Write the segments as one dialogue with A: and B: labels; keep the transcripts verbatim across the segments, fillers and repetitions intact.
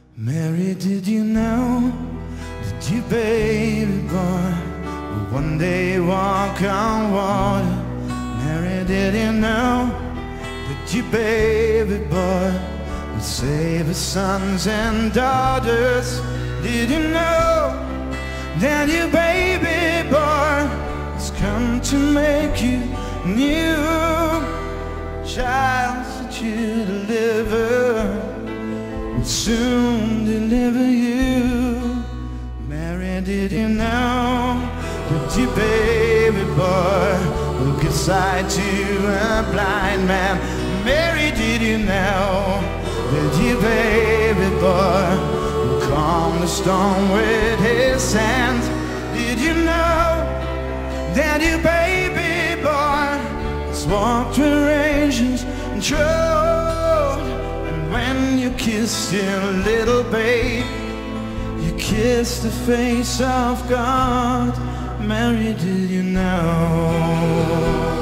A: Mary, did you know that your baby boy will one day walk on water? Mary, did you know that your baby boy will save his sons and daughters? Did you know that your baby boy has come to make you new? Child that you deliver will soon deliver you. Mary, did you know that your baby boy will give sight to a blind man? Mary, did you know that your baby boy will calm the storm with his hands? Did you know that your baby boy has walked where angels trod? And when you kissed your little babe, you kissed the face of God. Mary, did you know?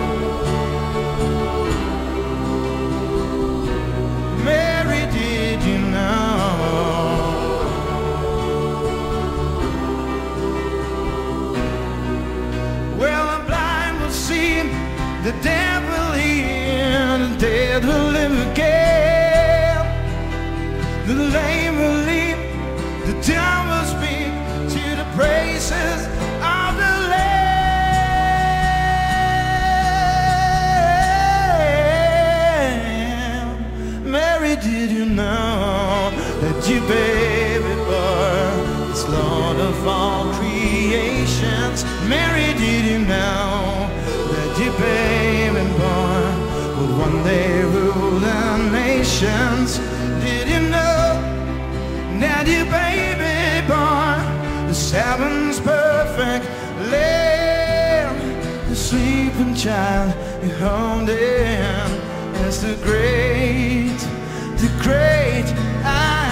A: The dead will live, the dead will live again. The lame will leap, the dumb will speak to the praises of the Lamb. Mary, did you know that your baby boy is Lord of all creations? Mary, did you know that your baby boy will one day rule the nations? Did you know that your baby boy is heaven's perfect lamb? The sleeping child you hold in is the great, the great I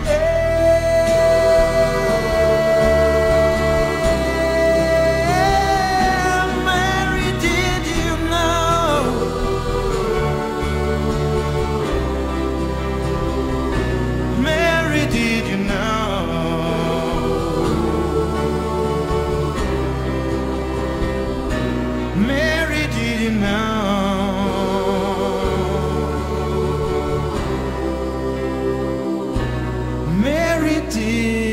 A: Mary, did you know? Mary, did